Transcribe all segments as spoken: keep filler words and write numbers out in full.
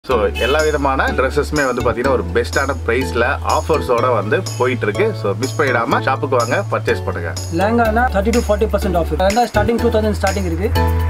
So, எல்லா விதமான ட்ரெஸ்ஸஸ்மே வந்து பாத்தீங்கன்னா ஒரு பெஸ்டான பிரைஸ்ல ஆஃபர்ஸோட வந்து போயிட்டு இருக்கு. சோ மிஸ் பண்ணிடாம ஷாப்புக்கு வாங்க, பர்ச்சேஸ் பண்ணுங்க. லெஹங்கானா thirty to forty percent offer. Lehenga starting two thousand starting இருக்கு.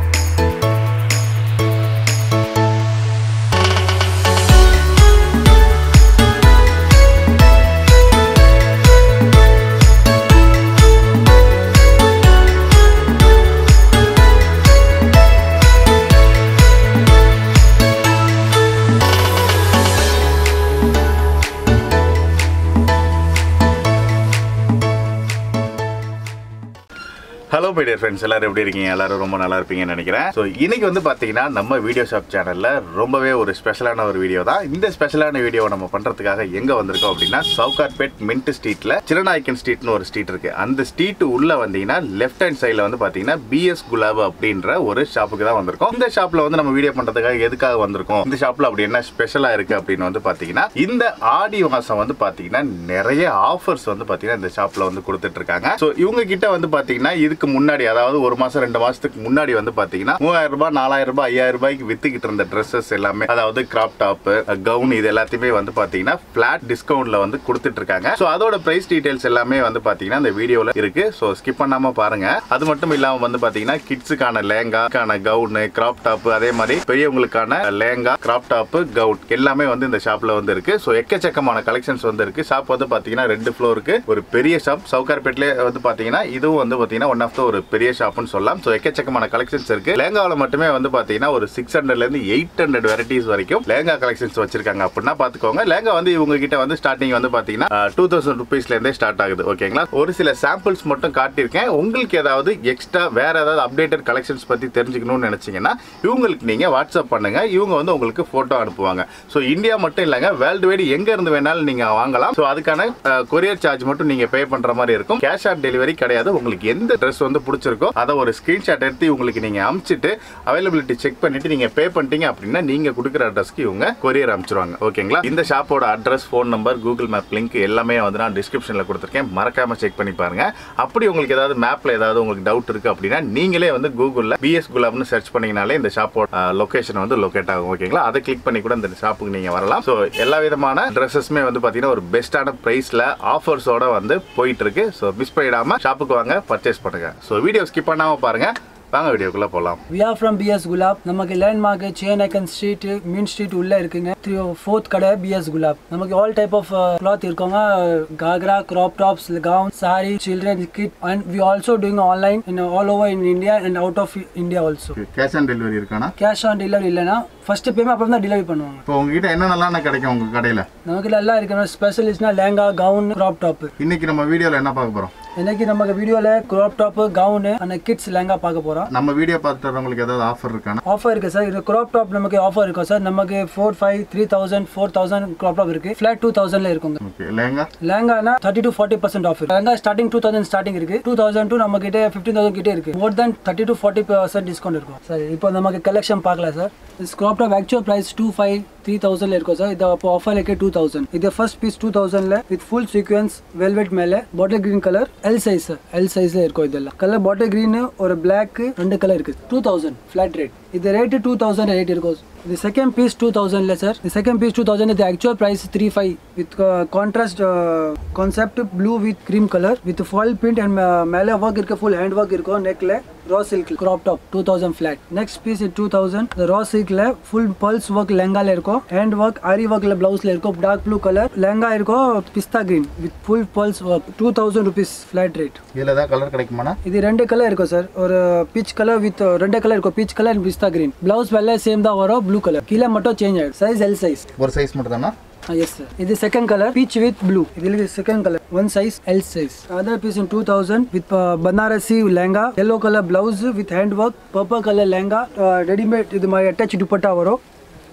Hello my dear friends, எல்லாரும் எப்படி இருக்கீங்க? எல்லாரும் ரொம்ப நல்லா இருப்பீங்கன்னு நினைக்கிறேன். சோ இன்னைக்கு வந்து பாத்தீங்கன்னா நம்ம வீடியோ ஷாப் சேனல்ல ரொம்பவே ஒரு ஸ்பெஷலான ஒரு வீடியோ தான். இந்த ஸ்பெஷலான வீடியோவை நம்ம பண்றதுக்காக எங்க வந்திருக்கோம் அப்படின்னா சவுகார்பேட் மின்ட் ஸ்ட்ரீட்ல சின்னநாயக்கன் ஸ்ட்ரீட்னு ஒரு ஸ்ட்ரீட் இருக்கு. அந்த ஸ்ட்ரீட் உள்ள வந்தீங்கன்னா லெஃப்ட் ஹேண்ட் சைடுல வந்து பாத்தீங்கன்னா பிஎஸ் குலாப் அப்படின்ற ஒரு ஷாப்புக்கு தான் வந்திருக்கோம். இந்த ஷாப்ல வந்து நம்ம வீடியோ பண்றதுக்காக எதுக்காக வந்திருக்கோம், இந்த ஷாப்ல அப்படி என்ன ஸ்பெஷலா இருக்கு அப்படின்னு வந்து பாத்தீங்கன்னா இந்த ஆடி மாசம் வந்து பாத்தீங்கன்னா நிறைய ஆஃபர்ஸ் வந்து பாத்தீங்கன்னா இந்த ஷாப்ல வந்து கொடுத்துட்டு இருக்காங்க. சோ இவங்க கிட்ட வந்து பாத்தீங்கன்னா இதுக்கு முன்னாடி அதாவது ஒரு மாசம் ரெண்டு மாசத்துக்கு முன்னாடி வந்து பாத்தீங்கன்னா மூவாயிரம் ரூபாய் நாலாயிரம் ரூபாய் ஐயாயிரம் ரூபாய்க்கு வித்துக்கிட்டு இருந்த ட்ரெஸ்ஸஸ் எல்லாமே அதாவது கிராப் டாப் கவுன் இது எல்லாத்தையுமே வந்து பாத்தீங்கன்னா பிளாட் டிஸ்கவுண்ட்ல வந்து கொடுத்துட்டு இருக்காங்க. சோ அதோட பிரைஸ் டீடைல்ஸ் எல்லாமே வந்து பாத்தீங்கன்னா இந்த வீடியோல இருக்கு. சோ ஸ்கிப் பண்ணாம பாருங்க. அது மட்டும் இல்லாம வந்து பாத்தீங்கன்னா கிட்ஸுக்கான லெஹங்கா கவுன் கிராப் டாப் அதே மாதிரி பெரியவங்களுக்கான லெஹங்கா கிராப் டாப் கவுன் எல்லாமே வந்து இந்த ஷாப்ல வந்து இருக்கு. சோ எக்கச்சக்கமான கலெக்ஷன்ஸ் வந்து இருக்கு. ஷாப் வந்து பாத்தீங்கன்னா ரெண்டு ஃப்ளோருக்கு ஒரு பெரிய ஷாப். சவுகார்பேட்ல வந்து பாத்தீங்கன்னா இதுவும் வந்து பாத்தீங்கன்னா ஒன் ஆஃப் த ஒரு பெரிய ஷாப்னு சொல்லலாம். சோ எக்கச்சக்கமான கலெக்ஷன்ஸ் இருக்கு. லெஹங்கால மட்டுமே வந்து பாத்தீங்கன்னா ஒரு சிக்ஸ் ஹண்ட்ரட்ல இருந்து எயிட் ஹண்ட்ரட் வெரைட்டிஸ் வரைக்கும் லெஹங்கா கலெக்ஷன்ஸ் வச்சிருக்காங்க. அப்படின்னா பாத்துக்கோங்க. லெஹங்கா வந்து இவங்க கிட்ட வந்து ஸ்டார்டிங் வந்து பாத்தீங்கன்னா டூ தௌசண்ட் ருபீஸ்ல இருந்தே ஸ்டார்ட் ஆகுது. ஓகேங்களா? ஒரு சில சாம்பிள்ஸ் மட்டும் காட்டியிருக்கேன். உங்களுக்கு ஏதாவது எக்ஸ்ட்ரா வேற ஏதாவது அப்டேட்டட் கலெக்ஷன்ஸ் பத்தி தெரிஞ்சுக்கணும்னு நினைச்சீங்கன்னா இவங்களுக்கு நீங்க வாட்ஸ்அப் பண்ணுங்க. இவங்க வந்து உங்களுக்கு போட்டோ அனுப்புவாங்க. சோ இந்தியா மட்டும் இல்லங்க, வேர்ல்டு வைடு எங்க இருந்து வேணாலும் நீங்க வாங்கலாம். சோ அதுக்கான கொரியர் சார்ஜ் மட்டும் நீங்க பே பண்ற மாதிரி இருக்கும். கேஷ் ஆன் டெலிவரி கிடையாது. உங்களுக்கு எந்த ட்ரெஸ் வந்து பிடிச்சிருக்கோ அதை ஒரு ஸ்கிரீன்ஷாட் எடுத்து உங்களுக்கு நீங்க அனுப்பிச்சிட்டு அவைலபிலிட்டி செக் பண்ணிட்டு நீங்க பே பண்ணிட்டீங்க அப்படின்னா நீங்க கொடுக்குற அட்ரஸ்க்கு இவங்க கொரியர் அனுப்பிச்சிருவாங்க. ஓகேங்களா? இந்த ஷாப்போட address, phone number, Google map link எல்லாமே வந்து நான் டிஸ்கிரிப்ஷன்ல கொடுத்துருக்கேன். மறக்காம செக் பண்ணி பாருங்க. அப்படி உங்களுக்கு ஏதாவது மேப்ல ஏதாவது உங்களுக்கு டவுட் இருக்கு அப்படின்னா நீங்களே வந்து கூகுள்ல பிஎஸ் குலாப்னு சர்ச் பண்ணீங்கனாலே இந்த ஷாப்போட லொகேஷன் வந்து லொகேட் ஆகும். ஓகேங்களா? அதை கிளிக் பண்ணி கூட இந்த ஷாப்புக்கு நீங்க வரலாம். ஸோ எல்லா விதமான ட்ரெஸ்ஸஸ்மே வந்து பாத்தீங்கன்னா ஒரு பெஸ்டான பிரைஸ்ல ஆஃபர்ஸோட வந்து போயிட்டு இருக்கு. ஸோ மிஸ் பண்ணிடாம ஷாப்புக்கு வாங்க, பர்ச்சேஸ் பண்ணுங்க. ஸோ வீடியோ ஸ்கிப் பண்ணாம பாருங்க. வாங்க வீடியோக்குள்ள போலாம். We are from B S Gulab. நமக்கு landmark Chinnanayakkan street main street உள்ள இருக்குங்க. ஃபோர்த் கடை B S Gulab. நமக்கு ஆல் டைப் ஆஃப் கிளாத் இருக்குங்க. Ghagra, crop tops, gown, sari, children kid and we also doing online in all over in India and out of India also. Cash on delivery இருக்கானா? Cash on delivery இல்லனா first payment அப்புறம் தான் delivery பண்ணுவாங்க. இப்போ உங்ககிட்ட என்ன நல்லா கிடைக்கும் உங்க கடையில? நமக்கு எல்லாம் இருக்கு. ஸ்பெஷலிஸ்ட்னா லெஹங்கா, கவுன், கிராப் டாப். இன்னைக்கு நம்ம வீடியோல என்ன பார்க்க போறோம்? இன்னைக்கு நமக்கு வீடியோல crop top, gown and kids lehenga பார்க்க போறோம். நம்ம வீடியோ பார்த்துறவங்களுக்கு ஏதாவது ஆஃபர் இருக்கானா? ஆஃபர் இருக்கு சார். இது கிராப் டாப் நமக்கு ஆஃபர் இருக்கும் சார். நமக்கு four five three thousand four thousand crop top இருக்கு. ஃபிளாட் two thousand ல இருக்குங்க. ஓகே. லெஹங்கா லெஹங்கானா thirty to forty percent offer. Lehenga starting two thousand starting இருக்கு. two thousand to நம்ம கிட்ட fifteen thousand கிட்ட இருக்கு. More than thirty to forty percent discount இருக்கும் சார். இப்போ நமக்கு கலெக்ஷன் பார்க்கலாம் sir. this crop top actual price two five three thousand ல இருக்கும் சார். இது அப்போ ஆஃபர் ல two thousand. இது ஃபர்ஸ்ட் பீஸ் two thousand ல with full sequence velvet மேல bottle green colour L size sir. L size ல இருக்கும். இதெல்லாம் கலர் பாட்டில் green ஒரு black ரெண்டு கலர் இருக்கு. two thousand flat rate. இது ரேட் two thousand ரேட் இருக்கும். The second piece two thousand ல sir. The second piece two thousand the actual price three five with uh, contrast uh, concept blue with cream color with foil print and uh, மேல work இருக்கு. full hand work இருக்கும். neckல raw silk crop top two thousand flat. next piece is two thousand the raw silk ல full pulse work lehenga ல இருக்கும். hand work ari work ல blouse ல இருக்கும். dark blue color lehenga இருக்கும். pista green with full pulse work two thousand rupees flat rate. இதுல ஏதாவது colour கிடைக்குமானா? இது ரெண்டு கலர் இருக்கும் சார். ஒரு பீச் கலர் வித் ரெண்டு கலர் இருக்கும். Peach colour and pista green. blouse வெள்ளை சேம் தான் வரும். blue color கீழ மட்டும் சேஞ்ச் ஆயிடும். size L size. ஒரு சைஸ் மட்டும் தானா? yes sir. இது second color peach with blue. இது second color one size L size. Other piece in two thousand with uh, Banarasi lehenga, yellow color blouse with hand work, purple color lehenga, uh, ready made இது மாதிரி attach dupatta வரும்.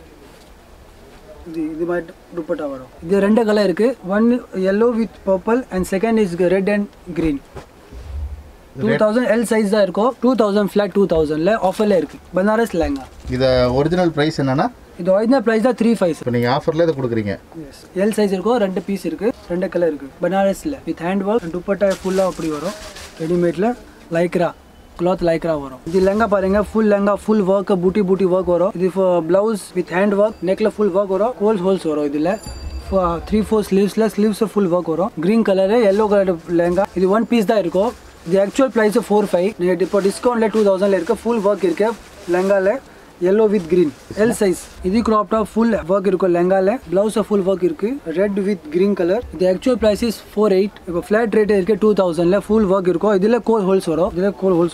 இது இது மாதிரி dupatta வரும். இது ரெண்டு கலர் இருக்கு. one yellow with purple and second is red and green. two thousand L size தான் இருக்கும். two thousand flat two thousand ல ஆஃபர்ல இருக்கு. பனாரஸ் லெஹங்கா. இது ஒரிஜினல் பிரைஸ் என்னன்னா? இது ஒரிஜினல் பிரைஸ் தான் three five. இப்போ நீங்க ஆஃபர்ல இத கொடுக்குறீங்க. எஸ். L size இருக்கும். ரெண்டு பீஸ் இருக்கு. ரெண்டு கலர் இருக்கு. பனாரஸ்ல with hand work and dupatta ஃபுல்லா அப்படி வரும். ரெடிமேட்ல லைக்ரா cloth lycra வரும். இது லெங்கா பாருங்க full lehenga full work booty booty work வரும். இது blouse with hand work neckல full work வரும். holes holes வரும் இதுல. three four sleeves ல sleeves full work வரும். green color yellow color lehenga. இது one piece தான் இருக்கும். The actual price is four five. நீங்க இப்போ டிஸ்கவுண்ட்ல two thousand ல இருக்கு. full work இருக்கு லெங்கால yellow with green L size. இது crop top full work இருக்கு லெங்கால. blouse full work இருக்கு red with green color. The actual price is four eight. இப்போ flat rate இருக்கு two thousand ல full work இருக்கும். இதுல core holes வரும். இதுல core holes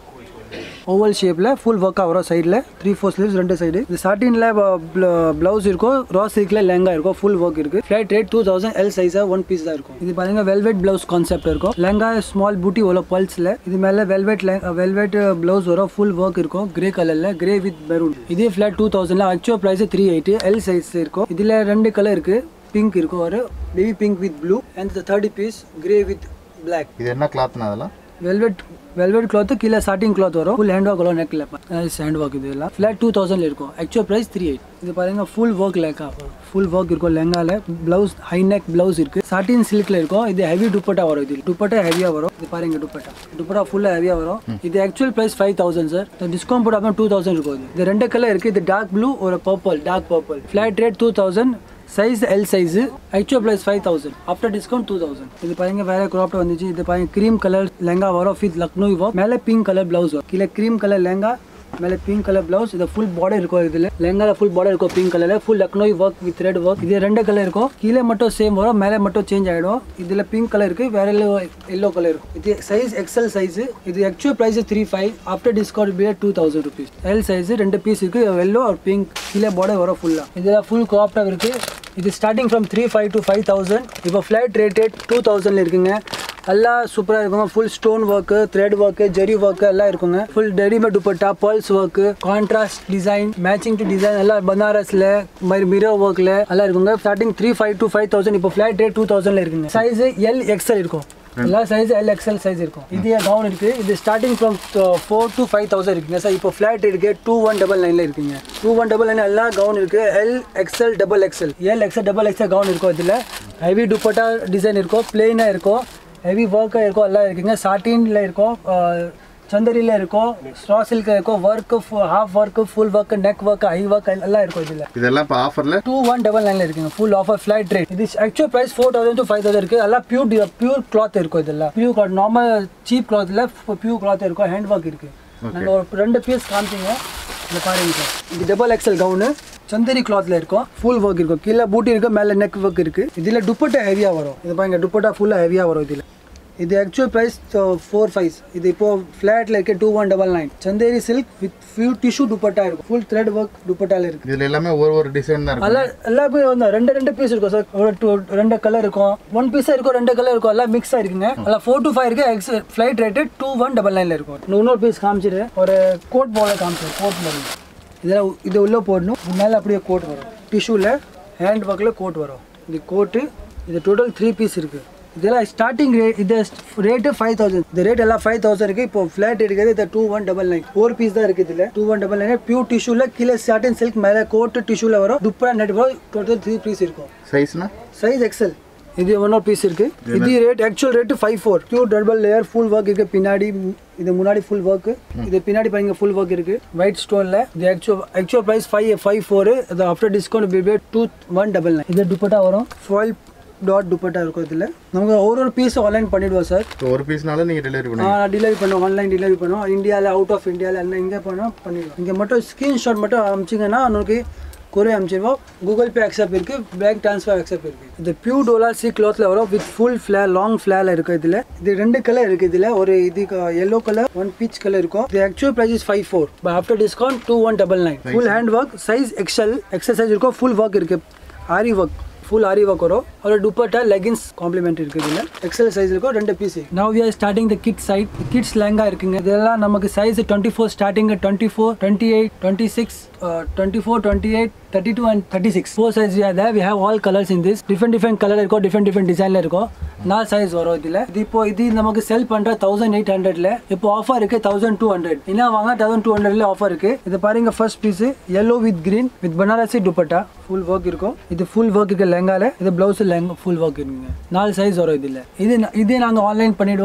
oval shape ல full work வரும் சைடுல three four sleeves ரெண்டு சைடு. இது satin ல blouse இருக்கும் raw silk ல லெங்கா இருக்கும் full work இருக்கு. flat rate two thousand L size one piece தான் இருக்கும். இது பாருங்க velvet blouse concept இருக்கும். லெங்கா small booty வரும் pulse ல. இது மேல velvet velvet blouse வரும் full work இருக்கும் grey color ல grey with maroon. இது flat two thousand ல actual price three eighty L size இருக்கும். இதுல ரெண்டு கலர் இருக்கு pink இருக்கும் ஒரு baby pink with blue and the third piece grey with black. இது என்ன clothனா அதெல்லாம் velvet velvet cloth கீழ satin cloth வரும் full hand work வரும் neckல hand work இதெல்லாம் flat two thousand ல இருக்கும் actual price three eight. இது பாருங்க full work lehenga full work இருக்கும் லெங்கால blouse high neck blouse இருக்கு satin silk ல இருக்கும். இது heavy dupatta வரும். இது dupatta heavy வரும். இது பாருங்க dupatta dupatta full heavy வரும். இது actual price five thousand sir. the discount போடாம two thousand இருக்கும். இது ரெண்டு கலர் இருக்கு. இது dark blue or purple dark purple. flat rate two thousand size L size actual price five thousand after discount two thousand. இது பாருங்க வேற crop வந்துச்சு. இது பாருங்க cream color லெங்கா வரும் with லக்னோவி work மேல pink color blouse வரும். கீழ cream color லெங்கா மேல pink color blouse. இது full border இருக்கும். இதுல லெங்கால full border இருக்கும் pink color ல full Lucknowi work with red work. இது ரெண்டு கலர் இருக்கும். கீழ மட்டும் சேம் வரும் மேல மட்டும் சேஞ்ச் ஆயிடும். இதுல pink color இருக்கு வேற yellow color இருக்கும். இது size X L size. இது actual price three five after discount be two thousand rupees. L size ரெண்டு பீஸ் இருக்கு yellow or pink. கீழ border வரும் ஃபுல்லா. இதுல full crop top இருக்கு. இது starting from three five to five thousand. இப்போ ஃப்ளாட் ரேட்டட் டூ தௌசண்ட்ல இருக்குங்க. எல்லாம் சூப்பராக இருக்குங்க. Full stone work thread work zari work எல்லாம் இருக்குங்க. Full readymade dupatta pearls work contrast design matching to design எல்லாம் பனாரஸ்ல மாதிரி மிரர் ஒர்க்ல எல்லாம் இருக்குங்க. Starting three five to five thousand இப்போ ஃப்ளாட் ரேட் டூ தௌசண்ட்ல இருக்குங்க. சைஸ் எல் எக்ஸ்எல் இருக்கும். எல்லா சைஸ் எல் எக்ஸ்எல் சைஸ் இருக்கும். இது கவுன் இருக்கு. இது starting from four to five thousand இருக்குங்க சார். இப்போ ஃபிளாட் இருக்கு டூ ஒன் டபுள் நைன்ல இருக்குங்க. டூ ஒன் டபுள் நைன் எல்லா கவுன் இருக்கு. L XL double XL L XL double XL gown இருக்கும். இதுல ஹெவி துப்பட்டா டிசைன் இருக்கும் பிளெயினா இருக்கும் ஹெவி ஒர்க்கா இருக்கும் எல்லாம் இருக்குங்க. சாட்டின்ல இருக்கும் சந்தரில இருக்கும் ஸ்ட்ரா சில்க் இருக்கும் work half work full work neck work ஐ ஒர்க் எல்லாம் இருக்கும். இதுல இதெல்லாம் இப்போ ஆஃபர்ல டூ ஒன் டபுள் நைன்ல இருக்குங்க. Full offer flat rate. இது actual price four thousand to five thousand இருக்கு. எல்லாம் பியூர் பியூர் கிளாத் இருக்கும். இதெல்லாம் பியூர் கிளாத் நார்மல் சீப் கிளாத்ல பியூர் கிளாத் இருக்கும். ஹேண்ட் ஒர்க் இருக்கு. நாங்க ஒரு ரெண்டு பீஸ் காமிச்சிங்க. இந்த பாருங்க சார். இது டபுள் எக்ஸ்எல் கவுனு சந்தரி கிளாத்ல இருக்கும். ஃபுல் ஒர்க் இருக்கும். கீழே பூட்டி இருக்கு மேல நெக் ஒர்க் இருக்கு. இதுல துப்பட்டா ஹெவியா வரும். இது பாருங்க துப்பட்டா ஃபுல்லா ஹெவியா வரும். இதுல இது ஆக்சுவல் பிரைஸ் ஃபோர் ஃபைவ். இது இப்போ ஃபிளாட்ல இருக்கு two one double nine. Chanderi silk with few tissue dupatta இருக்கும். ஃபுல் த்ரெட் ஒர்க் துப்பட்டால இருக்கு. இதுல எல்லாமே ஒரு ஒரு டிசைன் தான் இருக்கு. எல்லாமே வந்து ரெண்டு ரெண்டு பீஸ் இருக்கும் சார். ஒரு ரெண்டு கலர் இருக்கும். ஒன் பீஸா இருக்கும் ரெண்டு கலர் இருக்கும். எல்லாம் மிக்ஸ் ஆயிருக்குங்க. எல்லாம் ஃபோர் டு ஃபைவ் இருக்கு. Flat rate two one double நைன்ல இருக்கும். இன்னொரு பீஸ் காமிச்சிட்டு ஒரு கோட் போல காமிச்சிரு. கோட் மாதிரி இதெல்லாம் இது உள்ள போடணும். மேல அப்படியே கோட் வரும். டிஷ்யூல ஹேண்ட் ஒர்க்ல கோட் வரும். இது கோட்டு. இது டோட்டல் த்ரீ பீஸ் இருக்கு. இதெல்லாம் ஸ்டார்டிங் ரேட் இது ரேட்டு ஃபைவ் தௌசண்ட். இந்த ரேட் எல்லாம் ஃபைவ் தௌசண்ட் இருக்கு. இப்போ ஃபிளாட் இருக்குது. இது two one double nine four piece தான் இருக்கு. இதுல two one double nine pure டிஷ்யூல கீழே சாட்டின் சில்க் மேல கோட் டிஷ்யூல வரும். துப்பா நெட் வரும். டோட்டல் த்ரீ பீஸ் இருக்கும். சைஸ்னா சைஸ் எக்ஸ்எல். இது ஒன்னொரு பீஸ் இருக்கு. இது rate actual rate five four. Pure double layer full work இருக்கு. பின்னாடி இது முன்னாடி ஃபுல் ஒர்க். இது பின்னாடி பாருங்க ஃபுல் ஒர்க் இருக்கு ஒயிட் ஸ்டோன்ல. இது actual actual price five five four. இது after discount bill two one double nine. இது துப்பட்டா வரும். ஃபாயில் டாட் துப்பட்டா இருக்கும். இதில் நமக்கு ஒரு ஒரு பீஸ் ஆன்லைன் பண்ணிடுவோம் சார். ஒரு பீஸ்னால நீங்கள் டெலிவரி பண்ணுவோம். ஆ டெலிவரி பண்ணுவோம். ஆன்லைன் டெலிவரி பண்ணுவோம். இந்தியாவில் அவுட் ஆஃப் இந்தியாவில் எல்லாம் எங்கே பண்ணோம் பண்ணிடுவோம். இங்கே மட்டும் ஸ்க்ரீன்ஷாட் மட்டும் அனுப்பிச்சிங்கன்னா உங்களுக்கு கொரியர் அனுப்பிச்சிடுவோம். கூகுள் பே அக்செப்ட் இருக்கு. பேங்க் ட்ரான்ஸ்ஃபர் அக்செப்ட் இருக்கு. இது பியூர் டோலா சி கிளாத்ல வரும் வித் ஃபுல் ஃபிளேர் லாங் ஃபிளேர்ல இருக்கு. இதுல இது ரெண்டு கலர் இருக்கு. இதுல ஒரு இது yellow colour one peach colour இருக்கும். இது actual price is five four. But after discount two one double nine. Full hand work size XL XL size இருக்கும். ஃபுல் ஒர்க் இருக்கு. Aari work full ari work வரும். ஒரு dupatta leggings complimentary இருக்கு. இதுல XL size இருக்கும். ரெண்டு piece. now we are starting the kids side. kids lehenga இருக்குங்க. இதெல்லாம் நமக்கு size twenty four starting twenty four twenty eight twenty six twenty four twenty eight thirty two and thirty six four size we are there. we have all colors in this. different different color இருக்கும். different different design ல இருக்கும். நாலு size வரும் இதுல. இது இப்போ இது நமக்கு செல் பண்ற தௌசண்ட் எயிட் ஹண்ட்ரட்ல இப்போ ஆஃபர் இருக்கு தௌசண்ட் டூ ஹண்ட்ரட். என்ன வாங்க தௌசண்ட் டூ ஹண்ட்ரட்ல ஆஃபர் இருக்கு. இது பாருங்க first piece yellow with green with Banarasi dupatta full work இருக்கும். இது full work இருக்கு லெங்கால. இது blouse லெங்க full work இருக்குங்க. நாலு சைஸ் வரும் இதுல. இது இது நாங்க ஆன்லைன் பண்ணிடுவோம்.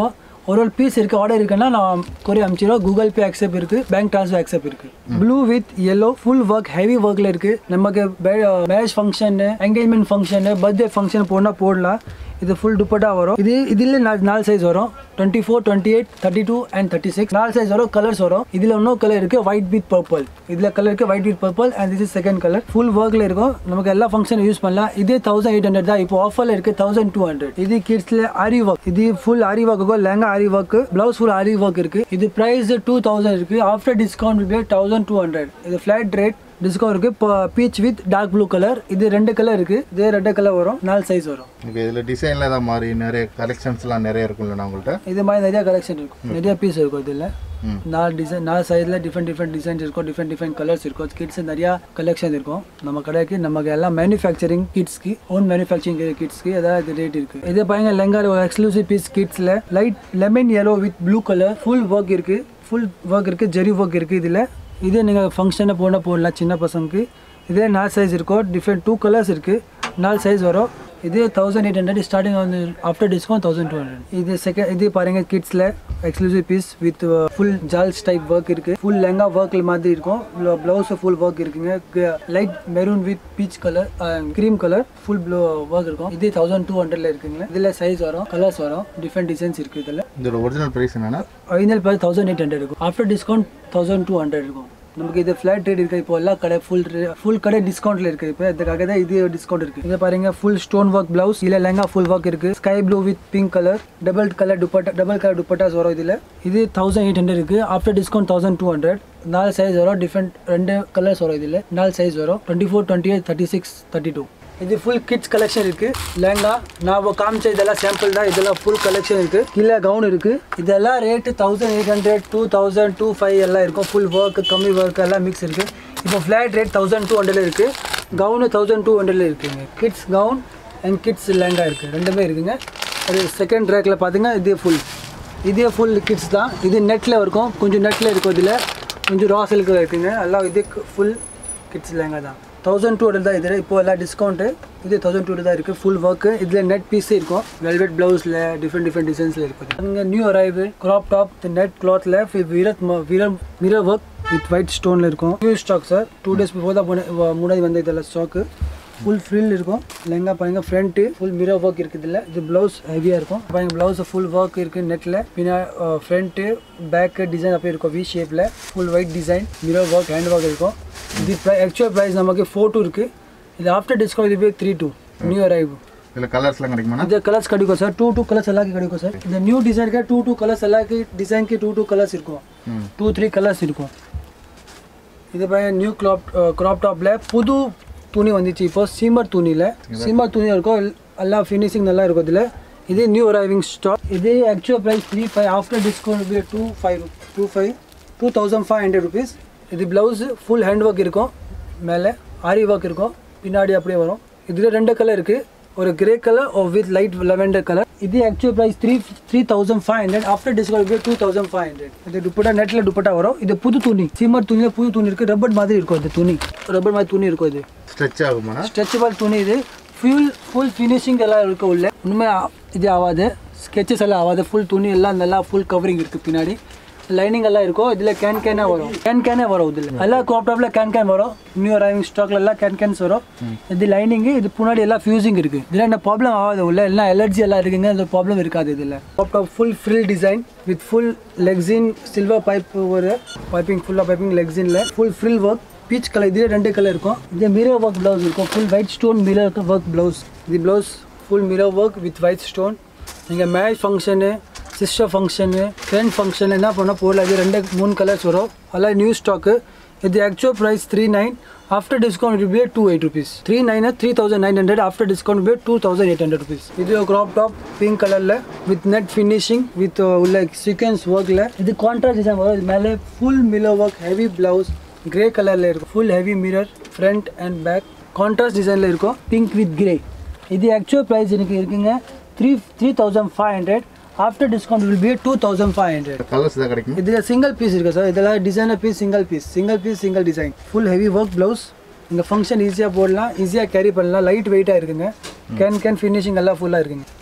ஒரு ஒரு பீஸ் இருக்குது ஆர்டர் இருக்குன்னா நான் கொரியர் அனுப்பிச்சிடுவோம். கூகுள் பே அக்செப்ட் இருக்குது, பேங்க் ட்ரான்ஸ்ஃபர் அக்செப்ட் இருக்குது. Blue with yellow full work heavy ஒர்க்கில் இருக்குது. நமக்கு marriage function, engagement function, birthday function போனால் போடலாம். இது ஃபுல் துப்பட்டா வரும். இது இதில் நாலு சைஸ் வரும், twenty four twenty eight thirty two and thirty six நாலு சைஸ் வரும். கலர்ஸ் வரும். இதில் இன்னும் கலர் இருக்குது ஒயிட் வித் பர்பிள். இதில் கலர் இருக்குது white with purple and this is second colour. Full ஒர்க்கில் இருக்கும். நமக்கு எல்லா ஃபங்க்ஷன் யூஸ் பண்ணலாம். இதே தௌசண்ட் எயிட் ஹண்ட்ரட் தான் இப்போ ஆஃபரில் இருக்குது. தௌசண்ட் டூ ஹண்ட்ரட் இது கிட்ஸில் ஆரி ஒர்க். இது ஃபுல் ஆரி ஒர்க் இருக்கும். Lehenga aari work, blouse full aari work இருக்குது. இது ப்ரைஸ் டூ தௌசண்ட் இருக்குது. After discount will be thousand two hundred. இது ஃப்ளாட் ரேட் டிஸ்கவுண்ட் இருக்குது. இப்போ peach with dark blue colour. இது ரெண்டு கலர் இருக்குது. இதே ரெண்டு கலர் வரும். நாலு சைஸ் வரும். இப்போ இதில் டிசைனில் தான் மாதிரி நிறைய கலெக்ஷன்ஸ்லாம் நிறைய இருக்கும்ல உங்கள்கிட்ட? இது மாதிரி நிறைய கலெக்ஷன் இருக்கும், நிறைய பீஸ் இருக்கும். இதில் நாலு டிசைன் நாலு சைஸில் டிஃப்ரெண்ட் டிஃப்ரெண்ட் டிசைன்ஸ் இருக்கும், டிஃப்ரெண்ட் டிஃப்ரெண்ட் கலர்ஸ் இருக்கும். கிட்ஸ் நிறையா கலெக்ஷன் இருக்கும் நம்ம கடைக்கு. நமக்கு எல்லாம் மேனுஃபேக்சரிங் கிட்ஸ்க்கு, ஓன் மேனுஃபேக்சரிங் கிட்ஸ்க்கு ஏதாவது ரேட் இருக்குது. இதே பாருங்க லெங்கா எக்ஸ்க்ளூசிவ் பீஸ் கிட்ஸில் light lemon yellow with blue colour. Full work இருக்குது, ஃபுல் ஒர்க் இருக்குது, ஜெரி ஒர்க் இருக்குது. இதில் இதே நீங்கள் ஃபங்க்ஷனை போனால் போடலாம் சின்ன பசங்களுக்கு. இதே நாலு சைஸ் இருக்கும், டிஃப்ரெண்ட் டூ கலர்ஸ் இருக்குது, நாலு சைஸ் வரும். இதே தௌசண்ட் எயிட் ஹண்ட்ரட் ஸ்டார்டிங் வந்து after discount thousand two hundred. இது செகண்ட் இது பாருங்க கிட்ஸில் எக்ஸ்க்ளூசிவ் பீஸ் வித் ஃபுல் ஜால்ஸ் டைப் ஒர்க் இருக்குது. ஃபுல் லெங்கா ஒர்க்கில் மாதிரி இருக்கும். ப்ளவுஸ் ஃபுல் ஒர்க் இருக்குங்க. Light maroon with peach colour, cream colour full blue work இருக்கும். இதே தௌசண்ட் டூ ஹண்ட்ரட்ல இருக்குங்க. இதில் சைஸ் வரும், கலர்ஸ் வரும், டிஃப்ரெண்ட் டிசைன்ஸ் இருக்குது. இதில் இதோட ஒரிஜினல் ப்ரைஸ் என்னன்னா original price thousand eight hundred இருக்கும். After discount thousand two hundred இருக்கும். நமக்கு இது ஃப்ளாட் ரேட் இருக்குது. இப்போ எல்லா கடை ஃபுல் ஃபுல் கடை டிஸ்கவுண்ட்டில் இருக்குது. இப்போ இதுக்காக தான் இது டிஸ்கவுண்ட் இருக்குது. இதை பாருங்க ஃபுல் ஸ்டோன் ஒர்க் ப்ளவுஸ். இதில் லெங்கா ஃபுல் ஒர்க் இருக்குது. Sky blue with pink colour, double colour dupatta, double colour dupattas வரும். இதில் இது தௌசண்ட் எயிட் ஹண்ட்ரட் இருக்குது. After discount thousand two hundred. நாலு சைஸ் வரும், டிஃப்ரெண்ட் ரெண்டு கலர்ஸ் வரும். இதில் நாலு சைஸ் வரும், twenty four twenty eight thirty six thirty two இது ஃபுல் கிட்ஸ் கலெக்ஷன் இருக்குது. லெங்கா நான் காமிச்ச இதெல்லாம் சாம்பிள் தான். இதெல்லாம் ஃபுல் கலெக்ஷன் இருக்குது. கீழே கவுன் இருக்குது. இதெல்லாம் rate thousand eight hundred two thousand two five எல்லாம் இருக்கும். ஃபுல் ஒர்க், கம்மி ஒர்க் எல்லாம் மிக்ஸ் இருக்குது. இப்போ ஃப்ளாட் ரேட் தௌசண்ட் டூ ஹண்ட்ரட்ல இருக்குது. கவுனு தௌசண்ட் டூ ஹண்ட்ரட்ல இருக்குங்க. Kids gown and kids lehenga இருக்குது, ரெண்டுமே இருக்குங்க. அது செகண்ட் ரேக்கில் பார்த்தீங்கன்னா இதே ஃபுல் இதே ஃபுல் கிட்ஸ் தான். இது நெட்டில் இருக்கும், கொஞ்சம் நெட்டில் இருக்கும். இதில் கொஞ்சம் ரா சில்கில் இருக்குங்க. எல்லாம் இது ஃபுல் கிட்ஸ் லெங்கா தான். தௌசண்ட் டூ ஹண்ட்ரட் தான். இதில் இப்போ எல்லாம் டிஸ்கவுண்ட்டு. இது தௌசண்ட் டூ ஹண்ட்ரட் தான் இருக்குது. Full work. இதில் நெட் பீஸே இருக்கும். வெல்வெட் ப்ளவுஸில் டிஃப்ரெண்ட் டிஃப்ரெண்ட் டிசைன்ஸில் இருக்கும். அங்கே new arrival crop top net கிளாத்தில் விரத் mirror mirror work with white ஸ்டோனில் இருக்கும். New stock sir. Two days before தான் முன்னாடி வந்து இதெல்லாம் ஸ்டாக்கு. ஃபுல் ஃப்ரில் இருக்கும். லெங்கா பாருங்க ஃப்ரண்ட்டு ஃபுல் மிரர் ஒர்க் இருக்குது. இதில் இது ப்ளவுஸ் ஹெவியாக இருக்கும். பாருங்க ப்ளவுஸ் ஃபுல் ஒர்க் இருக்குது நெட்டில். பின்னா ஃப்ரண்ட்டு பேக்கு டிசைன் அப்படியே இருக்கும் வி ஷேப்பில். Full white design, mirror work, hand work இருக்கும். இது ஆக்சுவல் ப்ரைஸ் நமக்கு ஃபோர் டூ இருக்குது. இது ஆஃப்டர் டிஸ்கவுண்ட் இது த்ரீ டூ நியூ அரைவ். இதில் கலர்ஸ்லாம் கிடைக்குமா? இது கலர்ஸ் கிடைக்கும் சார். டூ டூ கலர்ஸ் எல்லாமே கிடைக்கும் சார். இந்த நியூ டிசைனுக்கு டூ டூ கலர்ஸ் எல்லாமே டிசைனுக்கு டூ டூ கலர்ஸ் இருக்கும். டூ த்ரீ கலர்ஸ் இருக்கும். இது பாருங்க நியூ க்ராப் க்ராப் டாப்பில் புது துணி வந்துச்சு. இப்போ சீமர் துணியில் சீமர் துணி இருக்கும். எல்லாம் ஃபினிஷிங் நல்லா இருக்கும். இதில் இது நியூ அரைவிங் ஸ்டாக். இது actual price three five after discount two five two five two thousand five hundred rupees. இது ப்ளவுஸு ஃபுல் ஹேண்ட் ஒர்க் இருக்கும். மேலே ஆரி ஒர்க் இருக்கும். பின்னாடி அப்படியே வரும். இதில் ரெண்டு கலர் இருக்குது. ஒரு கிரே கலர் ஒரு வித் லைட் லெவெண்டர் கலர். இது actual price three three thousand five hundred after discount two thousand five hundred. இது துப்பட்டா நெட்டில் துப்பட்டா வரும். இது புது துணி, சீமர் துணியில் புது துணி இருக்குது. ரப்பர் மாதிரி இருக்கும். இது துணி ரப்பர் மாதிரி துணி இருக்கும். இது ஸ்ட்ரெச் ஆகுமா? ஸ்ட்ரெச்சபிள் துணி. இது ஃபுல் ஃபுல் ஃபினிஷிங் எல்லாம் இருக்குது. உள்ள ஒன்றுமே இது ஆகாது, ஸ்கெச்சஸ் எல்லாம் ஆகாது. ஃபுல் துணி எல்லாம் நல்லா ஃபுல் கவரிங் இருக்குது. பின்னாடி லைனிங் எல்லாம் இருக்கும். இதில் கேன் கேனாக வரும். கேன் கேனே வரும். இதில் எல்லாம் க்ராப் டாப்பில் கேன் கேன் வரும். நியூ அரைவிங் ஸ்டாக்ல எல்லாம் கேன் கேன்ஸ் வரும். இது லைனிங்கு. இது முன்னாடி எல்லாம் ஃபியூசிங் இருக்குது. இதில் என்ன ப்ராப்ளம் ஆகாது. உள்ள எல்லாம் அலர்ஜி எல்லாம் இருக்குங்க. அந்த ப்ராப்ளம் இருக்காது. இதில் crop top full frill design with full rexine silver pipe ஒரு பைப்பிங் ஃபுல்லாக பைப்பிங் லெக்ஸினில் full frill work peach colour. இதில் ரெண்டு கலர் இருக்கும். இது மிரர் ஒர்க் ப்ளவுஸ் இருக்கும். Full white stone mirror work blouse. இது blouse full mirror work with white stone. நீங்கள் marriage function, sister function, friend function என்ன பண்ணால் போடலாம். இது ரெண்டு மூணு கலர்ஸ் வரும். அதெல்லாம் நியூ ஸ்டாக்கு. இது actual price three nine after discount rupee two eight rupees. Three nine three thousand nine hundred after discount rupee two thousand eight hundred rupees. இது க்ராப் டாப் பிங்க் கலரில் வித் நெட் ஃபினிஷிங் வித் உள்ள sequins ஒர்க்கில். இது contrast design வரும். இது மேலே full mirror work heavy blouse grey கலரில் இருக்கும். Full heavy mirror front and back contrast டிசைனில் இருக்கும். Pink with grey. இது ஆக்சுவல் ப்ரைஸ் எனக்கு இருக்குங்க three three thousand five hundred after discount will be two thousand five hundred. Colours தான் கிடைக்கும். இதில் சிங்கிள் பீஸ் இருக்குது சார். இதெல்லாம் designer piece single piece single piece single design full heavy work blouse. இந்த function ஈஸியாக போடலாம், ஈஸியாக கேரி பண்ணலாம். லைட் வெயிட்டாக இருக்குங்க. கேன் கேன் ஃபினிஷிங் எல்லாம் ஃபுல்லாக இருக்குங்க.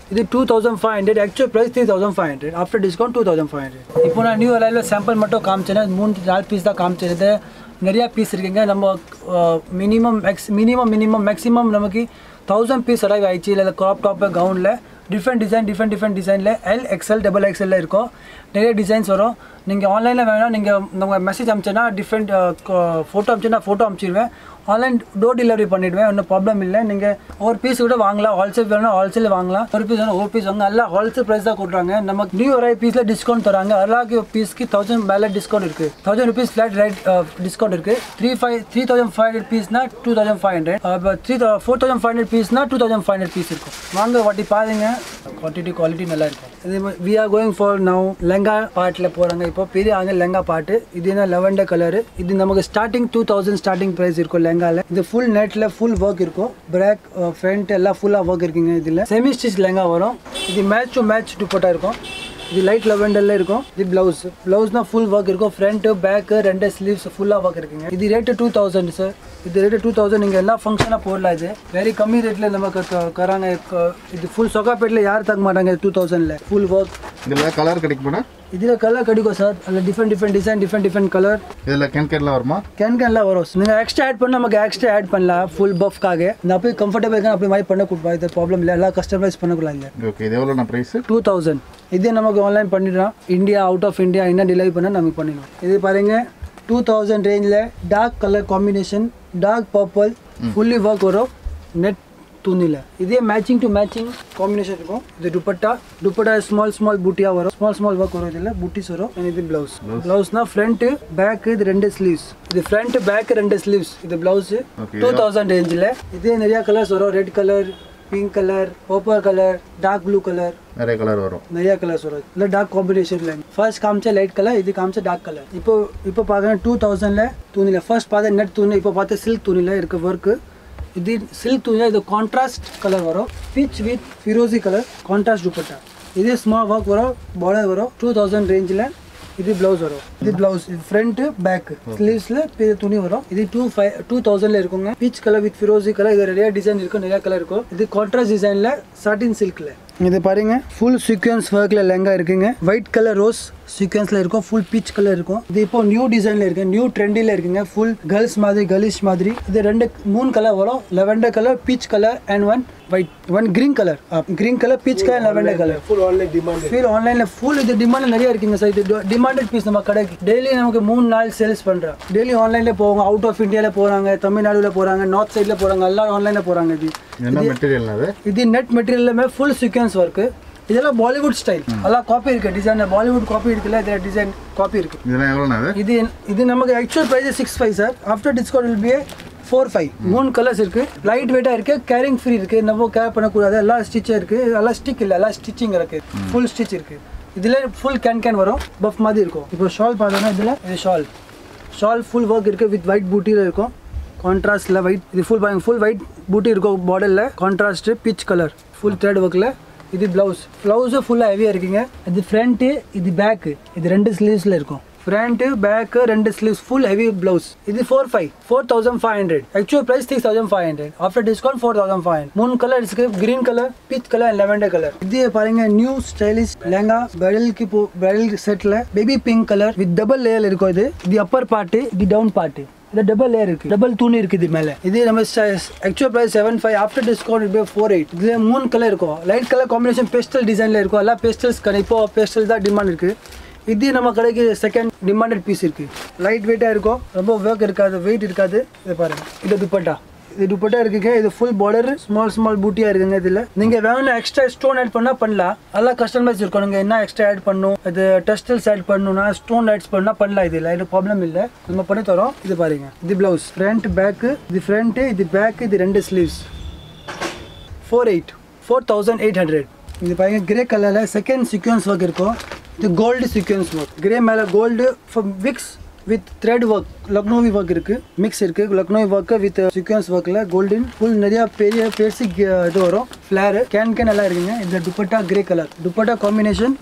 இது two thousand five hundred actual price three thousand five hundred after discount two thousand five hundred இப்போ நான் நியூ அரைவல் சாம்பிள் மட்டும் காமிச்சேன் மூணு நாலு பீஸ் தான் காமிச்சிருது நிறையா பீஸ் இருக்குங்க நம்ம minimum max minimum minimum maximum நமக்கு தௌசண்ட் பீஸ் அரைவ் ஆயிடுச்சு இல்லை க்ராப் டாப்பு கவுனில் டிஃப்ரெண்ட் டிசைன் டிஃப்ரெண்ட் டிஃப்ரெண்ட் டிசைனில் எல் எக்ஸ்எல் டபுள் எக்ஸ்எல்ல இருக்கும் நிறைய டிசைன்ஸ் வரும் நீங்கள் ஆன்லைனில் வேணால் நீங்கள் நம்ம மெசேஜ் அனுப்பிச்சேன்னா டிஃப்ரெண்ட் ஃபோட்டோ அனுப்பிச்சேன்னா ஃபோட்டோ அனுப்பிச்சிடுவேன் ஆன்லைன் டோர் டெலிவரி பண்ணிவிடுவேன் ஒன்றும் ப்ராப்ளம் இல்லை நீங்கள் ஒரு பீஸ் கூட வாங்கலாம் ஹோல்சேல் வேணும் ஹோல்சேல் வாங்கலாம் ஒரு பீஸ் வேணும் ஒரு பீஸ் வாங்க எல்லாம் ஹோல்சேல் ப்ரைஸ் தான் கொடுக்குறாங்க நமக்கு நியூ ஒரு பீஸில் டிஸ்கவுண்ட் தராங்க எல்லா பீஸ்க்கு தௌசண்ட் மேலே டிஸ்கவுண்ட் இருக்குது thousand rupees flat rate discount இருக்குது three five three thousand five hundred பீஸ்னா டூ தௌசண்ட் ஃபைவ் ஹண்ட்ரட் இப்போ three four thousand five hundred பீஸ்னா two thousand five hundred piece இருக்கும் வாங்க வாட்டி பாருங்க குவான்டிட்டி குவாலிட்டி நல்லா இருக்கும் இதே மாதிரி we are going for now lehenga பார்ட்டில் போகிறாங்க இப்போ பெரிய ஆங்க லெங்கா பார்ட்டு இது என்ன லெவண்டர் கலரு இது நமக்கு starting two thousand starting price இருக்கும் லெங்காவில் இது ஃபுல் நெட்டில் ஃபுல் ஒர்க் இருக்கும் பேக் ஃப்ரண்ட் எல்லாம் ஃபுல்லாக ஒர்க் இருக்குங்க இதில் செமி ஸ்டிச் லெங்கா வரும் இது மேட்ச் டு மேட்ச் துப்பட்டா இருக்கும் இது லைட் லெவண்டரில் இருக்கும் இது ப்ளவுஸ் ப்ளவுஸ்னா ஃபுல் ஒர்க் இருக்கும் ஃப்ரண்ட் பேக் ரெண்டு ஸ்லீவ்ஸ் ஃபுல்லாக ஒர்க் இருக்குங்க இது ரேட்டு டூ தௌசண்ட் சார் இது ரேட்டு டூ தௌசண்ட் நீங்கள் எல்லா ஃபங்க்ஷனாக போடலாம் இது வெரி கம்மி ரேட்டில் நமக்கு கராங்க இது ஃபுல் சொகாப்பேட்டில் யார் தக்க மாட்டாங்க டூ தௌசண்டில் ஃபுல் ஒர்க் இதில் கலர் கிடைக்குமாண்ணா இதில் கலர் கிடைக்கும் சார் அதில் different different design different different colour இதில் கேன் கேன்லாம் வருமா கேன் கேன்லாம் வரும் நீங்கள் எக்ஸ்ட்ரா ஆட் பண்ணால் நமக்கு எக்ஸ்ட்ரா ஆட் பண்ணலாம் ஃபுல் பஃப்காக நான் போய் கம்ஃபர்டபுள் இருக்கேன் அப்படி மாதிரி பண்ண கொடுப்பா இது ப்ராப்ளம் இல்லை எல்லாம் கஸ்டமைஸ் பண்ணக்கூடாது இல்லை ஓகே இது எவ்வளோ நான் ப்ரைஸு டூ தௌசண்ட் இதே நமக்கு ஆன்லைன் பண்ணிடுறோம் இந்தியா அவுட் ஆஃப் இந்தியா என்ன டெலிவரி பண்ணால் நமக்கு பண்ணிடுவோம் இது பாருங்க டூ தௌசண்ட் ரேஞ்சில் dark colour combination dark purple fully work வரும் நெட் துணியில் இதே மேட்சிங் டு மேட்சிங் காம்பினேஷன் இருக்கும் இது துப்பட்டா துப்பட்டா ஸ்மால் ஸ்மால் பூட்டியாக வரும் ஸ்மால் ஸ்மால் ஒர்க் வரும் இதில் பூட்டிஸ் வரும் இது ப்ளவுஸ் ப்ளவுஸ்னா ஃப்ரண்ட் பேக் இது ரெண்டு ஸ்லீவ்ஸ் இது ஃப்ரண்ட் பேக் ரெண்டு ஸ்லீவ்ஸ் இது ப்ளவுஸ் டூ தௌசண்ட் ரேஞ்சில் இதே நிறையா கலர்ஸ் வரும் red colour pink colour purple colour dark blue colour நிறைய கலர் வரும் நிறைய கலர்ஸ் வரும் இல்லை டார்க் காம்பினேஷன்ல ஃபர்ஸ்ட் காமிச்சா லைட் கலர் இது காமிச்சா டார்க் கலர் இப்போ இப்போ பார்க்குறேன் டூ தௌசண்ட்ல துணியில் ஃபர்ஸ்ட் பார்த்தா நெட் துணி இப்போ பார்த்தா சில்க் துணியில் இருக்க ஒர்க்கு இது சில்க் துணியில் இது கான்ட்ராஸ்ட் கலர் வரும் பீச் வித் ஃபிரோசி கலர் கான்ட்ராஸ்ட் துப்பட்டா இது ஸ்மால் ஒர்க் வரும் பார்டர் வரும் டூ தௌசண்ட் ரேஞ்சில் இது ப்ளவுஸ் வரும் இது ப்ளவுஸ் இது ஃப்ரண்ட் பேக் ஸ்லீவ்ஸ்ல பெரிய துணி வரும் இது டூ ஃபைவ் டூ தௌசண்ட்ல இருக்குங்க பீச் கலர் வித் ஃபிரோசி கலர் இது நிறைய டிசைன் இருக்கும் நிறைய கலர் இருக்கும் இது கான்ட்ராஸ்ட் டிசைன்ல சாட்டின் சில்க்ல இது பாருங்க ஃபுல் சீக்வன்ஸ் ஒர்க்ல லெங்கா இருக்குங்க ஒயிட் கலர் ரோஸ் சீக்வன்ஸ்ல இருக்கும் ஃபுல் பீச் கலர் இருக்கும் இது இப்போ நியூ டிசைன்ல இருக்கு நியூ ட்ரெண்டில இருக்குங்க ஃபுல் கேர்ள்ஸ் மாதிரி கலிஷ் மாதிரி இது ரெண்டு மூணு கலர் வரும் lavender colour peach colour and one white one green colour green colour peach colour lavender colour full online demand full ஆன்லைன்ல ஃபுல் இது டிமாண்ட் நிறைய இருக்குங்க சார் இது டிமாண்டட் பீஸ் நம்ம கடைக்கு டெய்லி நமக்கு மூணு நாள் சேல்ஸ் பண்றோம் டெய்லி ஆன்லைன்ல போவாங்க அவுட் ஆஃப் இந்தியால போறாங்க தமிழ்நாடுல போறாங்க நார்த் சைட்ல போறாங்க எல்லாம் ஆன்லைன்ல போறாங்க இது என்ன மெட்டீரியல் அது இது நெட் மெட்டீரியல்ல ஃபுல் சீக்வன்ஸ் ஒர்க் இதெல்லாம் பாலிவுட் ஸ்டைல் எல்லாம் காப்பி இருக்கு டிசைன் பாலிவுட் காப்பி இருக்குல்ல இதுல டிசைன் காப்பி இருக்கு இதெல்லாம் எவ்வளோண்ணா அது இது இது நமக்கு actual price six five sir after discount will be four five மூணு கலர்ஸ் இருக்கு லைட் வெயிட்டாக இருக்கு கேரிங் ஃப்ரீ இருக்கு நம்ம கேர் பண்ணக்கூடாது எல்லாம் ஸ்டிச்சாக இருக்கு எல்லாம் ஸ்டிக் இல்லை எல்லாம் ஸ்டிச்சிங் இருக்கு ஃபுல் ஸ்டிச் இருக்கு இதில் ஃபுல் கேன் கேன் வரும் பஃப் மாதிரி இருக்கும் இப்போ ஷால் பார்த்தோன்னா இதில் இது ஷால் ஷால் ஃபுல் ஒர்க் இருக்கு வித் ஒயிட் பூட்டியில் இருக்கும் கான்ட்ராஸ்டில் ஒயிட் இது ஃபுல் ஃபுல் ஒயிட் பூட்டி இருக்கும் பார்டரில் contrast peach colour full thread ஒர்க்கில் இது ப்ளவுஸ் ப்ளவுஸும் ஃபுல்லாக ஹெவியாக இருக்குங்க இது ஃப்ரண்ட்டு இது பேக்கு இது ரெண்டு ஸ்லீவ்ஸில் இருக்கும் ஃப்ரண்ட்டு பேக்கு ரெண்டு ஸ்லீவ்ஸ் ஃபுல் ஹெவி ப்ளவுஸ் இது four five four thousand five hundred actual price six thousand five hundred after discount four thousand five hundred மூணு கலர் இருக்கு green colour peach colour and lavender colour இது பாருங்க new stylish lehenga பிரைடலுக்கு போ bridal செட்டில் baby pink colour with double layer இருக்கும் இது இது அப்பர் பார்ட்டு இது டவுன் பார்ட்டு இது டபுள் லேயர் இருக்கு டபுள் துணி இருக்கு இது மேலே இது நம்ம actual price seven five after discount இது ஃபோர் எயிட் இது மூணு கலர் இருக்கும் லைட் கலர் காம்பினேஷன் பெஸ்டல் டிசைன்ல இருக்கும் எல்லாம் பெஸ்டல்ஸ் இப்போ பெஸ்டல் தான் டிமாண்ட் இருக்கு இது நம்ம கடைக்கு செகண்ட் டிமாண்டட் பீஸ் இருக்கு லைட் வெயிட்டாக இருக்கும் ரொம்ப ஒர்க் இருக்காது வெயிட் இருக்காது இது பாருங்க இது துப்பட்டா இது துப்பட்டா இருக்குங்க இது ஃபுல் பார்டர் ஸ்மால் ஸ்மால் பூட்டியா இருக்குங்க இதில் நீங்கள் வேணும் எக்ஸ்ட்ரா ஸ்டோன் ஆட் பண்ணால் பண்ணலாம் எல்லாம் கஸ்டமைஸ் இருக்கும் நீங்கள் என்ன எக்ஸ்ட்ரா ஆட் பண்ணணும் இது டெஸ்டல்ஸ் ஆட் பண்ணணும்னா ஸ்டோன் ஆட்ஸ் பண்ணால் பண்ணலாம் இதில் இது ப்ராப்ளம் இல்லை நம்ம பண்ணி தரோம் இது பாருங்க இது ப்ளவுஸ் ஃப்ரண்ட் பேக்கு இது ஃப்ரண்ட்டு இது பேக்கு இது ரெண்டு sleeves four eight four thousand eight hundred இது பாருங்க கிரே கலரில் செகண்ட் சீக்வன்ஸ் ஒர்க் இருக்கும் இது கோல்டு சீக்வன்ஸ் ஒர்க் கிரே மேலே கோல்டு விக்ஸ் with thread work Lucknowi work இருக்கு மிக்ஸ் இருக்கு லக்னோவி ஒர்க் வித் சீக்வன்ஸ் ஒர்க்ல கோல்டன் ஃபுல் நிறைய பெரிய பெருசு இது வரும் ஃபிளேர் கேன் கேன் எல்லாம் இருக்குங்க இந்த dupatta grey colour dupatta combination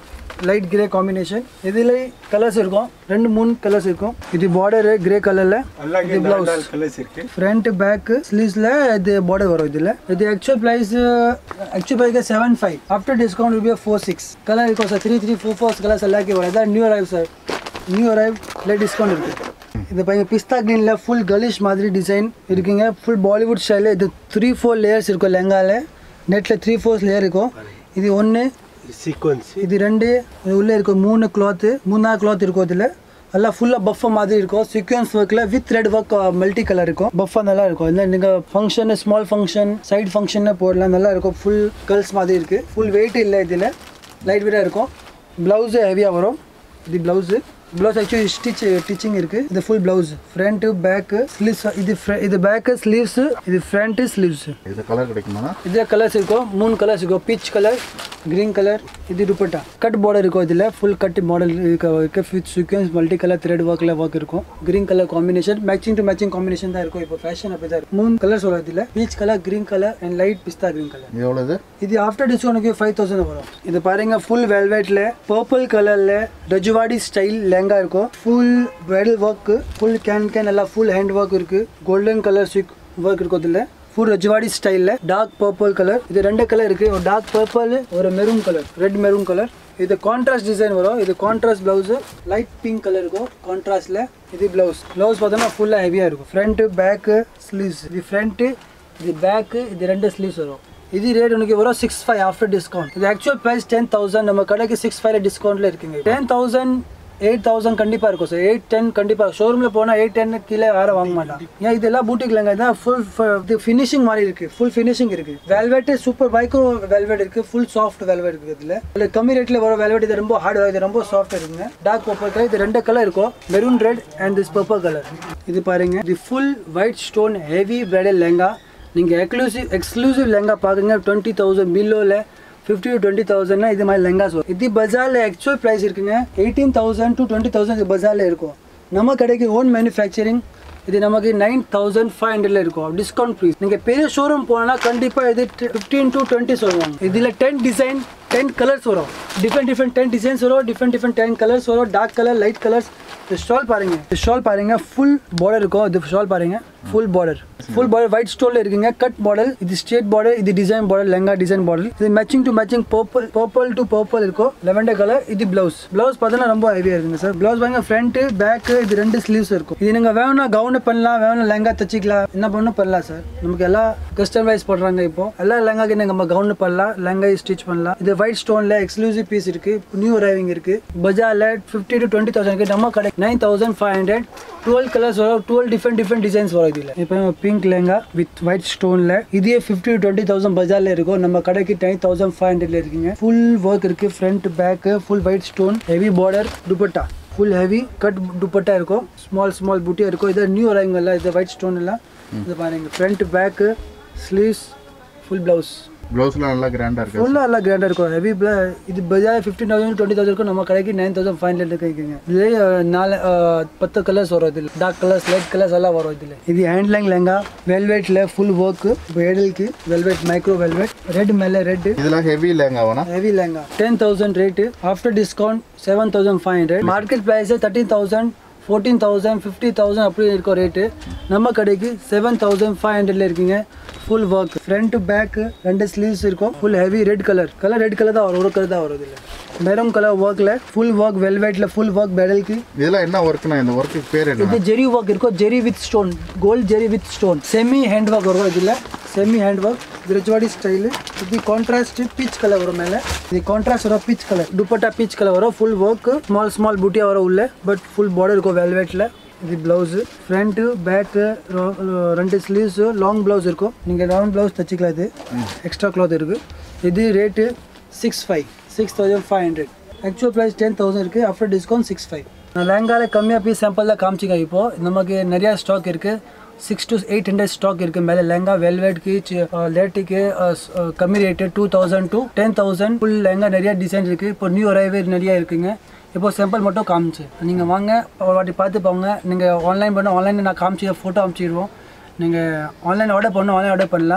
light grey combination இதில் கலர்ஸ் இருக்கும் ரெண்டு மூணு கலர்ஸ் இருக்கும் இது பார்டர் கிரே கலரில் இது ப்ளவுஸ் கலர்ஸ் இருக்கு ஃப்ரண்ட் பேக் ஸ்லீவ்ஸில் இது பார்டர் வரும் இதில் இது actual price actual price seven five after discount ருபியா ஃபோர் சிக்ஸ் கலர் இருக்கும் sir three three four fours colours எல்லாருக்கும் வரும் இதான் new arrive sir new arrive இல்லை டிஸ்கவுண்ட் இருக்குது இது பாருங்க பிஸ்தா கிரீனில் ஃபுல் கலிஷ் மாதிரி டிசைன் இருக்குங்க ஃபுல் பாலிவுட் ஸ்டைலில் இது த்ரீ ஃபோர் லேயர்ஸ் இருக்கும் லெங்காவில் நெட்டில் த்ரீ ஃபோர்ஸ் லேயர் இருக்கும் இது ஒன்று சீக்வன்ஸ் இது ரெண்டு இது உள்ளே இருக்கும் மூணு கிளாத்து மூணாவது கிளாத் இருக்கும் இதில் எல்லாம் ஃபுல்லாக பஃபா மாதிரி இருக்கும் சீக்வன்ஸ் ஒர்க்கில் with red work multi colour இருக்கும் பஃபா நல்லா இருக்கும் இல்லை நீங்கள் ஃபங்க்ஷன் ஸ்மால் ஃபங்க்ஷன் சைட் ஃபங்க்ஷன்னு போடலாம் நல்லா இருக்கும் ஃபுல் கேர்ள்ஸ் மாதிரி இருக்குது ஃபுல் வெயிட் இல்லை இதில் லைட் வெயிட்டாக இருக்கும் ப்ளவுஸு ஹெவியாக வரும் இது blouse blouse actually stitch stitching இருக்குது இது full blouse front back sleeves இது இது பேக்கு ஸ்லீவ்ஸ் இது ஃப்ரண்ட் ஸ்லீவ்ஸ் இது கலர் கிடைக்குமா இதில் கலர்ஸ் இருக்கும் மூணு கலர்ஸ் இருக்கும் பீச் கலர் கிரீன் கலர் இது துப்பட்டா கட் பார்டர் இருக்கும் இதில் ஃபுல் கட் மாடல் இருக்கு with sequence multi colour thread ஒர்க்கில் ஒர்க் இருக்கும் green colour combination matching to matching combination தான் இருக்கும் இப்போ ஃபேஷன் அப்படி தான் இருக்கும் மூணு கலர்ஸ் வரும் இதில் peach colour green colour and light pista green colour எவ்வளவு இது ஆஃப்டர் டிஸ்கவுண்ட்க்கு ஃபைவ் தௌசண்ட் வரும் இது பாருங்க ஃபுல் வெல்வெட்டில் பர்பிள் கலரில் ரஜ்வாடி ஸ்டைல் லெங்கா இருக்கும் full bridal work full can கேன் எல்லாம் ஃபுல் ஹேண்ட் ஒர்க் இருக்கு கோல்டன் கலர் ஸ்விக் ஒர்க் இருக்கும் இதில் ஃபுல் ரஜ்வாடி ஸ்டைலில் டார்க் பர்பிள் கலர் இது ரெண்டு கலர் இருக்கு ஒரு டார்க் பர்பிள் ஒரு maroon colour red maroon colour இது கான்ட்ராஸ்ட் டிசைன் வரும் இது contrast blouse light pink colour இருக்கும் கான்ட்ராஸ்ட்ல இது பிளவுஸ் பிளவுஸ் பார்த்தோம்னா ஃபுல்லாக ஹெவியாக இருக்கும் ஃப்ரண்ட் பேக் ஸ்லீவ்ஸ் இது ஃப்ரண்ட் இது பேக் இது ரெண்டு ஸ்லீவ்ஸ் வரும் இது ரேட் உனக்கு வரும் சிக்ஸ் ஃபைவ் ஆஃப்டர் டிஸ்கவுண்ட் இது ஆக்சுவல் ப்ரைஸ் டென் தௌசண்ட் நம்ம கடைக்கு சிக்ஸ் ஃபைவ்ல டிஸ்கவுண்ட்ல இருக்குங்க டென் தௌசண்ட் எயிட் தௌசண்ட் கண்டிப்பாக இருக்கும் சார் எயிட் டென் கண்டிப்பாக ஷோரூமில் போனால் எயிட் டென் கீழே யாரும் வாங்க மாட்டான் ஏன் இதெல்லாம் பூட்டிக்கலங்க இதான் ஃபுல் இது ஃபினிஷிங் மாதிரி இருக்குது ஃபுல் ஃபினிஷிங் இருக்குது வெல்வெட் சூப்பர் மைக்ரோ வெல்வெட் இருக்குது ஃபுல் சாஃப்ட் வெல்வெட் இருக்குது இதில் இல்லை கம்மி ரேட்டில் வரும் வெல்வெட் இது ரொம்ப ஹார்ட் இது ரொம்ப சாஃப்ட் இருக்குங்க டார்க் பர்பிள் கலர் இது ரெண்டு கலர் இருக்கும் maroon red and this purple colour இது பாருங்க இது full white stone heavy bridal lehenga நீங்கள் எக்ஸ்க்ளூசிவ் எக்ஸ்க்ளூசிவ் லெங்கா பார்க்குங்க டுவெண்ட்டி தௌசண்ட் பிலோவில் ஃபிஃப்டி டு டுவெண்ட்டி தௌசண்ட்னா இது மாதிரி லெங்காஸ் வரும் இது பஜாரில் ஆக்சுவல் ப்ரைஸ் இருக்குங்க eighteen thousand to twenty thousand இது பஜாரில் இருக்கும் நம்ம கடைக்கு ஓன் மேனுஃபேக்சரிங் இது நமக்கு நைன் தௌசண்ட் ஃபைவ் ஹண்ட்ரட்ல இருக்கும் டிஸ்கவுண்ட் ப்ரைஸ் நீங்கள் பெரிய ஷோரூம் போனால் கண்டிப்பாக இது ஃபிஃப்டீன் டு டுவெண்ட்டி சொல்லுவாங்க இதில் டென் டிசைன் டென் கலர்ஸ் வரும் டிஃப்ரெண்ட் டிஃப்ரெண்ட் டென் டிசைன்ஸ் வரும் டிஃப்ரெண்ட் டிஃப்ரெண்ட் டென் கலர்ஸ் வரும் டார்க் கலர் லைட் கலர்ஸ் இந்த ஸ்டால் பாருங்க இந்த ஸ்டால் பாருங்க ஃபுல் பார்டர் இருக்கும் இது ஸ்டால் பாருங்க full border full border white ஸ்டோன்ல இருக்குங்க கட் பார்டர் இது ஸ்ட்ரெயிட் பார்டர் இது design border lehenga design border இது matching to matching purple purple to purple இருக்கும் லெவெண்டர் கலர் இது பிளவுஸ் பிளவுஸ் பார்த்தா ரொம்ப ஹெவியா இருக்குங்க சார் பிளவுஸ் பாருங்க ஃப்ரண்ட் பேக் இது ரெண்டு ஸ்லீவ்ஸ் இருக்கும் இது நீங்க வேணும்னா கவுன் பண்ணலாம் வேணும் லெங்கா தச்சிக்கலாம் என்ன பண்ணணும் பண்ணலாம் சார் நமக்கு எல்லாம் கஸ்டமைஸ் பண்றாங்க இப்போ எல்லா லெங்காக்கு நம்ம கவுன் பண்ணலாம் லெங்கா ஸ்டிச் பண்ணலாம் இது ஒயிட் ஸ்டோன்ல எக்ஸ்க்ளூசிவ் பீஸ் இருக்கு நியூ அரைவிங் இருக்கு பஜார்ல ஃபிஃப்டி டு டுவெண்ட்டி தௌசண்ட் நம்ம கடை nine thousand five hundred twelve colours வரும் டுவெல் டிஃப்ரெண்ட் டிஃப்ரெண்ட் டிசைன்ஸ் வரும் இதில் இப்போ பிங்க் லெங்கா வித் ஒயிட் ஸ்டோன்ல இதே ஃபிஃப்டி டு டுவெண்ட்டி தௌசண்ட் பஜார்ல இருக்கும் நம்ம கடைக்கு நைன் தௌசண்ட் ஃபைவ் ஹண்ட்ரட்ல இருக்குங்க ஃபுல் ஒர்க் இருக்கு front back full white stone heavy border dupatta full heavy cut dupatta இருக்கும் ஸ்மால் ஸ்மால் பூட்டியா இருக்கும் இது நியூ அரைவிங் எல்லாம் இது ஒயிட் ஸ்டோன் எல்லாம் இது பாருங்க front back sleeves full blouse ப்ளவுஸ்லாம் நல்லா கிராண்டாக இருக்குது ஃபுல்லாக நல்லா கிராண்டாக இருக்கும் ஹெவி இது பஜார் ஃபிஃப்டீன் தௌசண்ட் டுவெண்ட்டி தௌசண்ட் இருக்கும் நம்ம கடைக்கு நைன் தௌசண்ட் ஃபைவ் ஹண்ட்ரட் கிடைக்குங்க இதுலேயே நாலு பத்து கலர்ஸ் வரும் இதில் டார்க் கலர்ஸ் லைட் கலர்ஸ் எல்லாம் வரும் இதில் இது ஹேண்ட்லைங் லெங்கா வெல்வெட்டில் ஃபுல் ஒர்க்கு எடலுக்கு வெல்வெட் மைக்ரோ வெல்வெட் ரெட் மேலே ரெட் இதெல்லாம் ஹெவி லெங்காவா heavy lehenga ten thousand rate after discount seven thousand five hundred market price thirteen thousand fourteen thousand fifty thousand அப்படி இருக்கும் ரேட்டு நம்ம கடைக்கு செவன் தௌசண்ட் ஃபைவ் ஹண்ட்ரட்ல இருக்குங்க ஃபுல் ஒர்க் ஃப்ரண்ட் பேக் ரெண்டு ஸ்லீவ்ஸ் இருக்கும் full heavy red colour colour red colour தான் வரும் ஒரு கலர் தான் வரும் இதில் மெரூன் கலர் ஒர்க்கில் ஃபுல் ஒர்க் வெல்வெட்டில் ஃபுல் ஒர்க் பெடலுக்கு இதெல்லாம் என்ன ஒர்க்னா இந்த ஒர்க்கு பேர் என்ன இது ஜெரி ஒர்க் இருக்கும் zari with stone gold zari with stone semi hand work வரும் இதில் செமி ஹேண்ட் ஒர்க் கிரஜ்வாடி ஸ்டைலு இது கான்ட்ராஸ்ட் பீச் கலர் வரும் மேலே இது கான்ட்ராஸ்ட் வரும் peach colour dupatta peach colour வரும் ஃபுல் ஒர்க் ஸ்மால் ஸ்மால் பூட்டியாக வரும் உள்ள பட் ஃபுல் பார்டர் இருக்கும் வெல்வெட்டில் இது ப்ளவுஸு ஃப்ரண்ட்டு பேக்கு ரெண்டு ஸ்லீவ்ஸு லாங் ப்ளவுஸ் இருக்கும் நீங்கள் லாங் ப்ளவுஸ் தச்சிக்கலாம் இது எக்ஸ்ட்ரா கிளாத் இருக்குது இது rate six five six thousand five hundred actual price ten thousand இருக்குது ஆஃப்டர் டிஸ்கவுண்ட் சிக்ஸ் ஃபைவ் நான் லெங்காவில் கம்மியாக பீஸ் சாம்பிள் தான் காமிச்சிங்க இப்போது நமக்கு நிறையா ஸ்டாக் இருக்குது six to eight hundred stock இருக்குது மேலே லெங்கா வெல்வெட்க்கு லேட்டுக்கு கம்மி rate two thousand two ten thousand full lehenga நிறையா டிசைன் இருக்குது இப்போ நியூ அரைவே நிறையா இருக்குங்க இப்போ சாம்பிள் மட்டும் காமிச்சு நீங்கள் வாங்க ஒரு வாட்டி பார்த்து போங்க நீங்கள் ஆன்லைன் பண்ண ஆன்லைனில் நான் காமிச்சு ஃபோட்டோ அனுப்பிச்சிடுவோம் நீங்கள் ஆன்லைன் ஆர்டர் பண்ணணும் ஆன்லைன் ஆர்டர் பண்ணலாம்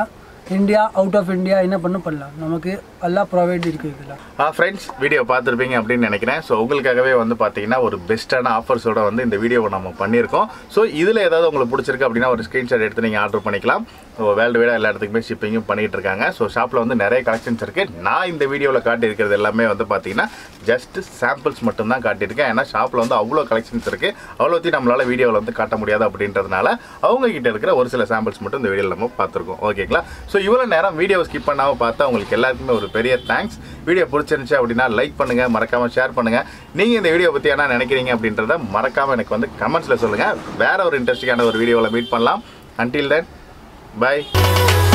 இந்தியா அவுட் ஆஃப் இந்தியா என்ன பண்ண பண்ணலாம் நமக்கு எல்லாம் ப்ரொவைட் இருக்குது இதில். ஆ ஃப்ரெண்ட்ஸ் வீடியோ பார்த்துருப்பீங்க அப்படின்னு நினைக்கிறேன். ஸோ உங்களுக்காகவே வந்து பார்த்தீங்கன்னா ஒரு பெஸ்ட்டான ஆஃபர்ஸோட வந்து இந்த வீடியோவை நம்ம பண்ணியிருக்கோம். ஸோ இதில் ஏதாவது உங்களுக்கு பிடிச்சிருக்கு அப்படின்னா ஒரு ஸ்க்ரீன்ஷாட் எடுத்து நீங்கள் ஆர்டர் பண்ணிக்கலாம். ஸோ வேர்ல்டு வைடாக எல்லா இடத்துக்குமே ஷிப்பிங்கும் பண்ணிகிட்டு இருக்காங்க. ஸோ ஷாப்பில் வந்து நிறைய கலெக்ஷன்ஸ் இருக்குது. நான் இந்த வீடியோவில் காட்டியிருக்கிறது எல்லாமே வந்து பார்த்தீங்கன்னா ஜஸ்ட் சாம்பிள்ஸ் மட்டும்தான் காட்டியிருக்கேன். ஏன்னா ஷாப்பில் வந்து அவ்வளோ கலெக்ஷன்ஸ் இருக்குது, அவ்வளோத்தையும் நம்மளால் வீடியோவில் வந்து காட்ட முடியாது. அப்படின்றதுனால அவங்க கிட்ட இருக்கிற ஒரு சில சாம்பிள்ஸ் மட்டும் இந்த வீடியோவில் நம்ம பார்த்துருக்கோம். ஓகேங்களா? ஸோ இவ்வளோ நேரம் வீடியோ ஸ்கிப் பண்ணாமல் பார்த்தா உங்களுக்கு எல்லாருக்குமே ஒரு பெரிய தேங்க்ஸ். வீடியோ பிடிச்சிருந்துச்சு அப்படின்னா லைக் பண்ணுங்கள், மறக்காமல் ஷேர் பண்ணுங்கள். நீங்கள் இந்த வீடியோ பற்றி என்ன நினைக்கிறீங்க அப்படின்றத மறக்காமல் எனக்கு வந்து கமெண்ட்ஸில் சொல்லுங்கள். வேறு ஒரு இன்ட்ரெஸ்டிங்கான ஒரு வீடியோவில் மீட் பண்ணலாம். Until then, bye.